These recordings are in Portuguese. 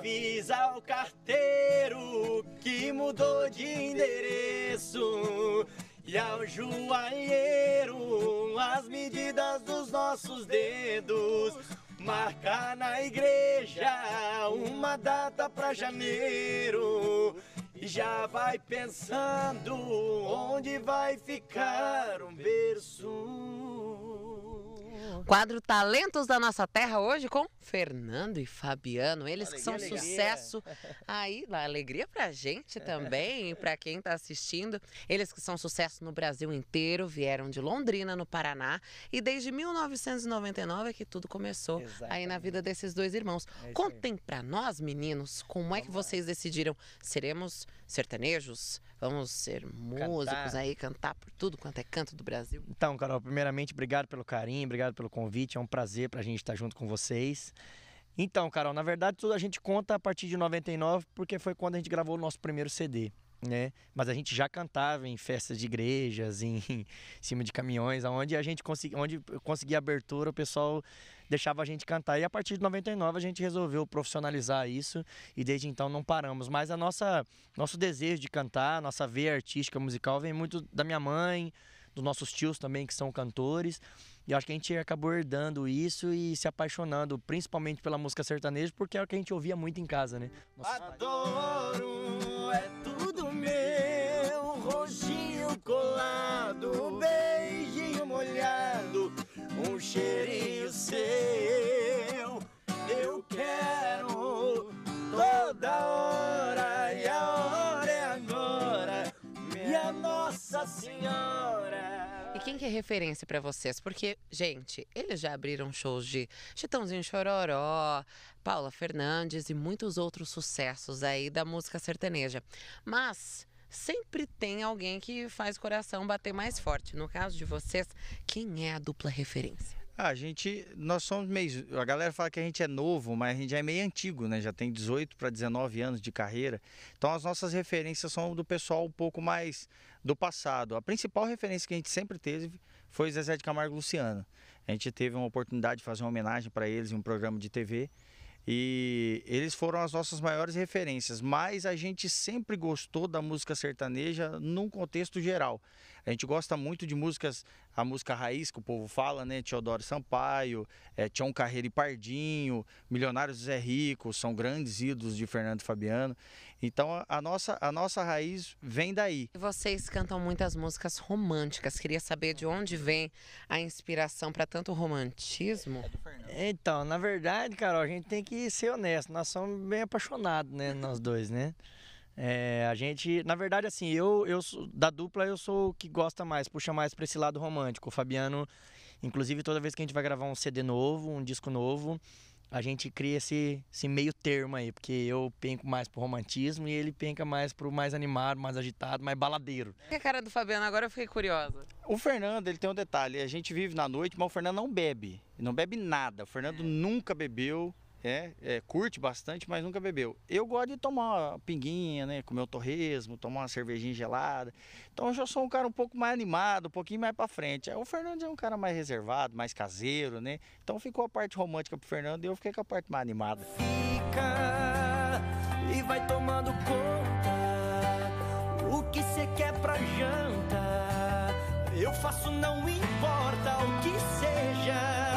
avisa ao carteiro que mudou de endereço. E ao joalheiro as medidas dos nossos dedos. Marcar na igreja uma data pra janeiro. E já vai pensando onde vai ficar um berço. Quadro Talentos da Nossa Terra hoje com Fernando e Fabiano, eles que são sucesso aí, alegria pra gente também e pra quem tá assistindo. Eles que são sucesso no Brasil inteiro, vieram de Londrina, no Paraná, e desde 1999 é que tudo começou aí na vida desses dois irmãos. Contem pra nós, meninos, como é que vocês decidiram? Seremos sertanejos? Vamos ser músicos aí, cantar por tudo quanto é canto do Brasil? Então, Carol, primeiramente, obrigado pelo carinho, obrigado pelo convite. É um prazer pra gente estar junto com vocês. Então, Carol, na verdade, tudo a gente conta a partir de 99, porque foi quando a gente gravou o nosso primeiro CD, né? Mas a gente já cantava em festas de igrejas, em cima de caminhões, onde eu conseguia abertura, o pessoal deixava a gente cantar. E a partir de 99 a gente resolveu profissionalizar isso e desde então não paramos. Mas nosso desejo de cantar, nossa veia artística musical vem muito da minha mãe, dos nossos tios também, que são cantores. E acho que a gente acabou herdando isso e se apaixonando, principalmente pela música sertaneja, porque é o que a gente ouvia muito em casa, né? Adoro, é tudo meu, rojinho colado, beijinho molhado, um cheirinho seu. Eu quero toda hora e a hora é agora, minha Nossa Senhora. E quem que é referência pra vocês? Porque, gente, eles já abriram shows de Chitãozinho Chororó, Paula Fernandes e muitos outros sucessos aí da música sertaneja. Mas sempre tem alguém que faz o coração bater mais forte. No caso de vocês, quem é a dupla referência? Nós somos meio... A galera fala que a gente é novo, mas a gente já é meio antigo, né? Já tem 18 para 19 anos de carreira. Então as nossas referências são do pessoal um pouco mais do passado. A principal referência que a gente sempre teve foi Zezé de Camargo e Luciano. A gente teve uma oportunidade de fazer uma homenagem para eles em um programa de TV. E eles foram as nossas maiores referências, mas a gente sempre gostou da música sertaneja num contexto geral. A gente gosta muito de músicas, a música raiz que o povo fala, né? Teodoro Sampaio, Tião Carreiro e Pardinho, Milionários Zé Rico, são grandes ídolos de Fernando e Fabiano. Então a nossa raiz vem daí. Vocês cantam muitas músicas românticas, queria saber de onde vem a inspiração para tanto romantismo? Então, na verdade, Carol, a gente tem que ser honesto, nós somos bem apaixonados, né, nós dois, né? A gente, na verdade, assim, da dupla eu sou o que gosta mais, puxa mais pra esse lado romântico. O Fabiano, inclusive, toda vez que a gente vai gravar um CD novo, um disco novo, a gente cria esse meio termo aí, porque eu penco mais pro romantismo e ele penca mais pro mais animado, mais agitado, mais baladeiro. Que é a cara do Fabiano? Agora eu fiquei curiosa. O Fernando, ele tem um detalhe, a gente vive na noite, mas o Fernando não bebe nada. O Fernando nunca bebeu. Curte bastante, mas nunca bebeu. Eu gosto de tomar uma pinguinha, né? Comer um torresmo, tomar uma cervejinha gelada. Então eu já sou um cara um pouco mais animado, um pouquinho mais pra frente. O Fernando é um cara mais reservado, mais caseiro, né? Então ficou a parte romântica pro Fernando e eu fiquei com a parte mais animada. Fica e vai tomando conta o que cê quer pra janta. Eu faço, não importa o que seja.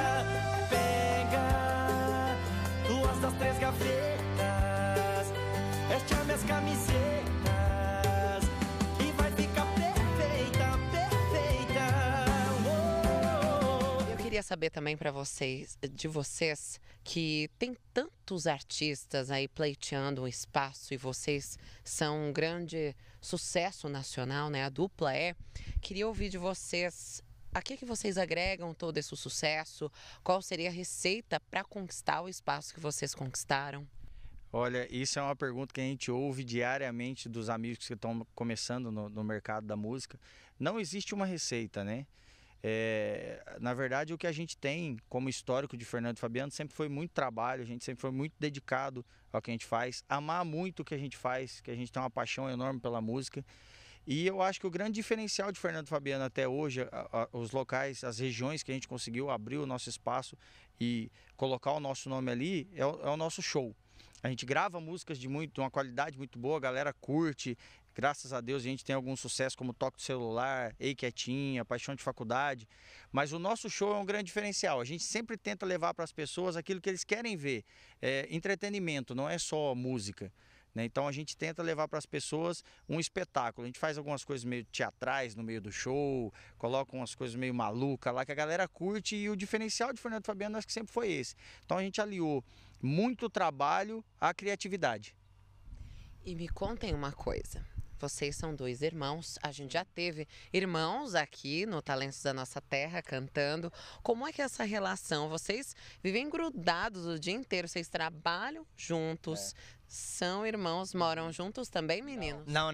Das 3 gavetas, veste as minhas camisetas e vai ficar perfeita, perfeita. Oh. Eu queria saber também de vocês que tem tantos artistas aí pleiteando um espaço e vocês são um grande sucesso nacional, né? A dupla Queria ouvir de vocês. A que vocês agregam todo esse sucesso? Qual seria a receita para conquistar o espaço que vocês conquistaram? Olha, isso é uma pergunta que a gente ouve diariamente dos amigos que estão começando no mercado da música. Não existe uma receita, né? Na verdade, o que a gente tem como histórico de Fernando e Fabiano sempre foi muito trabalho, a gente sempre foi muito dedicado ao que a gente faz, amar muito o que a gente faz, que a gente tem uma paixão enorme pela música. E eu acho que o grande diferencial de Fernando e Fabiano até hoje, os locais, as regiões que a gente conseguiu abrir o nosso espaço e colocar o nosso nome ali, é o nosso show. A gente grava músicas de uma qualidade muito boa, a galera curte. Graças a Deus a gente tem algum sucesso como Toque do Celular, Ei Quietinha, Paixão de Faculdade. Mas o nosso show é um grande diferencial. A gente sempre tenta levar para as pessoas aquilo que eles querem ver. Entretenimento, não é só música. Então a gente tenta levar para as pessoas um espetáculo. A gente faz algumas coisas meio teatrais no meio do show, coloca umas coisas meio malucas lá que a galera curte, e o diferencial de Fernando e Fabiano acho que sempre foi esse. Então a gente aliou muito trabalho à criatividade. E me contem uma coisa. Vocês são 2 irmãos, a gente já teve irmãos aqui no Talentos da Nossa Terra cantando. Como é que é essa relação? Vocês vivem grudados o dia inteiro, vocês trabalham juntos, são irmãos, moram juntos também, meninos? Não.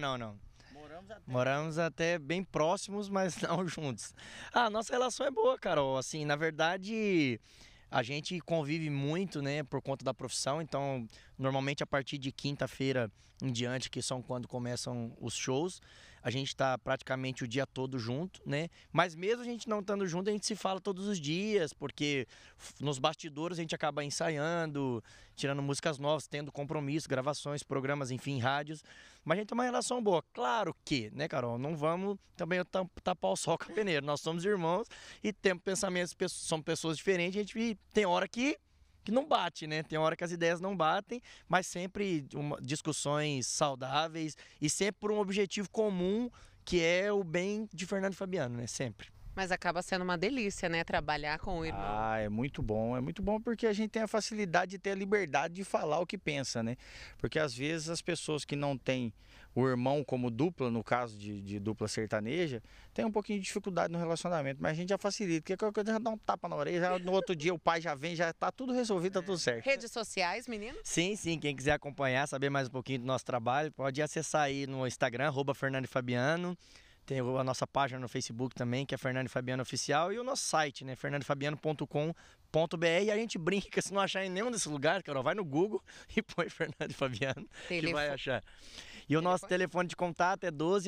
Moramos até bem próximos, mas não juntos. A nossa relação é boa, Carol. Assim, na verdade, a gente convive muito, né, por conta da profissão. Então, normalmente a partir de quinta-feira em diante, que são quando começam os shows, a gente está praticamente o dia todo junto, né? Mas mesmo a gente não estando junto, a gente se fala todos os dias, porque nos bastidores a gente acaba ensaiando, tirando músicas novas, tendo compromisso, gravações, programas, enfim, rádios. Mas a gente tem uma relação boa. Claro que, né, Carol, não vamos também tapar o sol com a peneira. Nós somos irmãos e temos pensamentos, somos pessoas diferentes, a gente tem hora que não bate, né? Tem hora que as ideias não batem, mas sempre discussões saudáveis e sempre por um objetivo comum, que é o bem de Fernando e Fabiano, né? Sempre. Mas acaba sendo uma delícia, né? Trabalhar com o irmão. É muito bom porque a gente tem a facilidade de ter a liberdade de falar o que pensa, né? Porque às vezes as pessoas que não têm o irmão como dupla, no caso de dupla sertaneja, tem um pouquinho de dificuldade no relacionamento, mas a gente já facilita, porque qualquer coisa já dá um tapa na orelha, já no outro dia o pai já vem, já tá tudo resolvido, tá tudo certo. Redes sociais, meninos? Sim, quem quiser acompanhar, saber mais um pouquinho do nosso trabalho, pode acessar aí no Instagram, @Fernando e Fabiano. Tem a nossa página no Facebook também, que é Fernando e Fabiano Oficial, e o nosso site, né, fernandofabiano.com.br. E a gente brinca, se não achar em nenhum desses lugares, Carol, vai no Google e põe Fernando e Fabiano, que vai achar. E o nosso telefone de contato é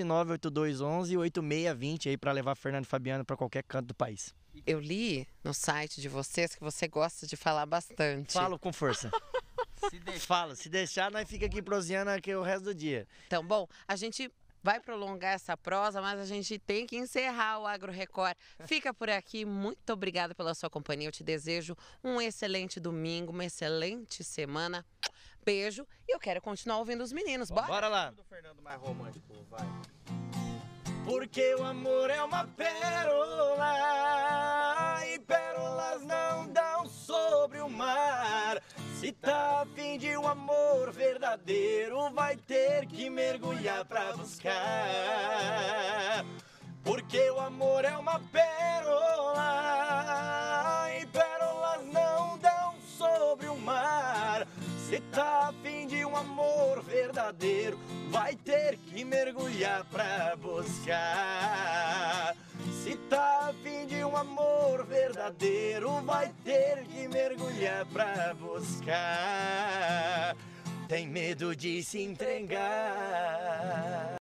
12-98211-8620 aí para levar Fernando e Fabiano para qualquer canto do país. Eu li no site de vocês que você gosta de falar bastante. Falo com força. Se deixar, nós fica aqui proseando aqui o resto do dia. Então, bom, a gente vai prolongar essa prosa, mas a gente tem que encerrar o Agro Record. Fica por aqui, muito obrigada pela sua companhia. Eu te desejo um excelente domingo, uma excelente semana. Beijo, e eu quero continuar ouvindo os meninos. Bora? Bora lá. O Fernando mais romântico, vai. Porque o amor é uma pérola e pérolas não dão sobre o mar. Se tá a fim de um amor verdadeiro, vai ter que mergulhar pra buscar. Porque o amor é uma pérola e pérolas não dão sobre o mar. Se tá a fim de um amor verdadeiro, vai ter que mergulhar pra buscar. Se tá a fim de um amor verdadeiro, vai ter que mergulhar pra buscar. Tem medo de se entregar.